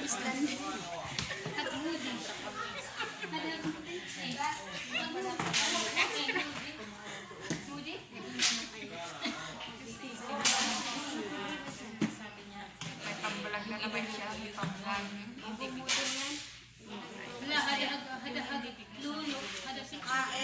Island. Pambalag na naman siya, may pambalag. Wala, hada lulo, hada si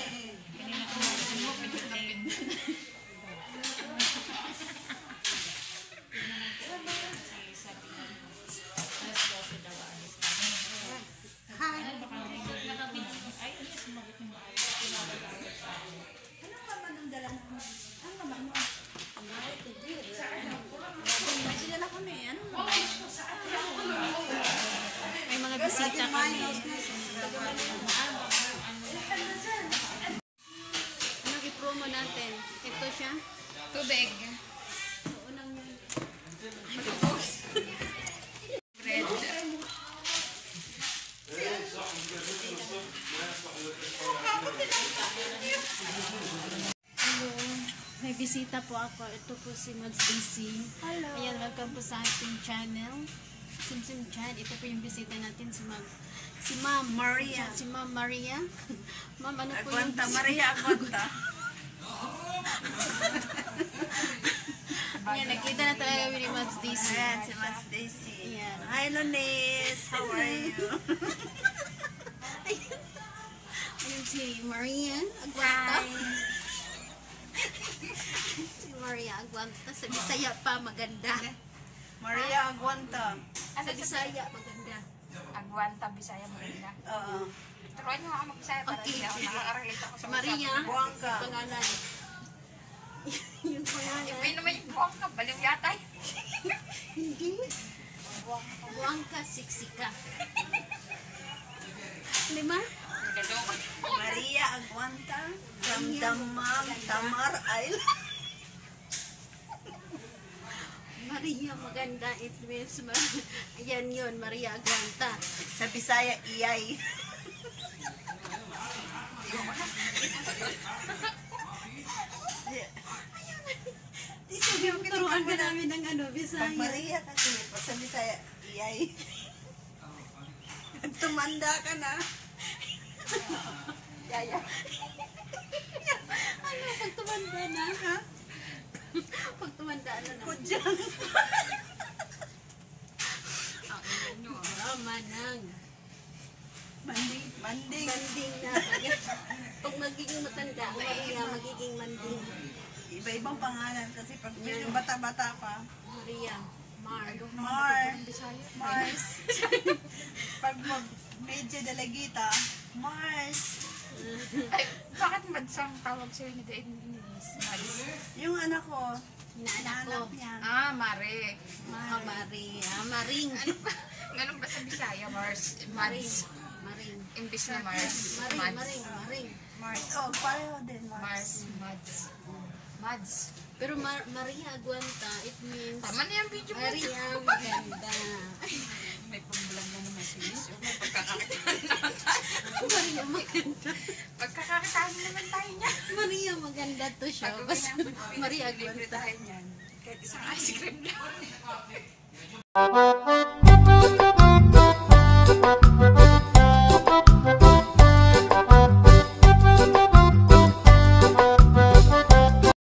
may mga bisita kami. Anong i-promo natin? Ito siya? Tubig. Unang yun. Bread. Hello. May bisita po ako. Ito po si Mads DC. Hello. Ayan, welcome po sa ating channel. Simsim Chan. Ito po yung bisita natin si Ma'am Maria. Si Ma'am Maria. Ma'am, ano po yung Aguanta, Maria Aguanta. Ayan, nakita na talaga kami ni Mads DC. Ayan, si Mas Daisy. Ayan. Hi, Lonis. How are you? Ayan si Maria Aguanta. Si Maria Aguanta. Sa Bisaya pa, maganda. Maria Aguanta. Sa Bisaya, maganda. Agwanta, Bisaya, Marina. Oo. Turuan niyo ako mag-Bisaya para Okay. hindi ako nakaka-relate ako sa Maria, Buangka. pangalan. Yung pangalan. Iba naman yung buwang ka, baliw yata. Hindi. Buangka, siksika. Lima? Maria Aguanta. From Damam, Tamar Island. Maria, maganda. It means, ayan yun, Maria Aguanta. Sa Bisaya, Iyay. Turuan ka namin ng ano, Pag Bisaya. Maria kasi, pag sa Bisaya, Iyay. Tumanda ka na. Yaya. Ano, pag tumanda na? Ha? Pag tumanda na na. Kudyang. Manang. Manding. Manding. Manding na. Pag magiging matanda, ang Maria magiging manding. Iba-ibang pangalan kasi pag medyo bata-bata pa. Maria. Mars. Pag medyo dalagita, Mars. Ay, bakit madsang tawag sa'yo ni Denise? Mads. Yung anak ko, Inaanak ko. anak niya. Ah, Mare. Maria. Maring. Ganun ba sa Bisaya, Mars? Maring. Mads. Maring. Imbis na Mars. Maring. Mads. Maring. Mars. Oh, pareho din, Mars. Mars. Mads. Mads. Pero Maria Aguanta, it means Tama na yung video mo. Maria maganda. May pambulang na naman si Liz. May pagkakakitaan naman tayo. Maria maganda. Pagkakakitaan naman tayo niya. Maria maganda to siya. Basta Maria Libre Aguanta. tayo niyan. Kahit isang ice cream lang.